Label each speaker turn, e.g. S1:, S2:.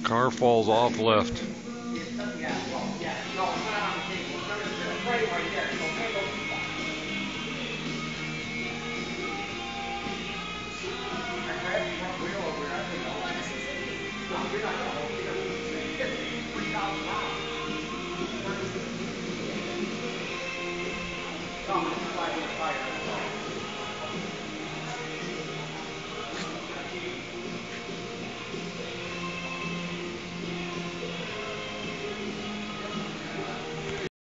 S1: Car falls off left.
S2: Yeah, well, yeah, no, it's not on the table. It's under the frame right there. So handle this side. I grabbed the front wheel over here. I didn't know. No, you're not gonna hold it because it's gonna be 3,000 pounds. It's not gonna be. No, I'm gonna slide the tire.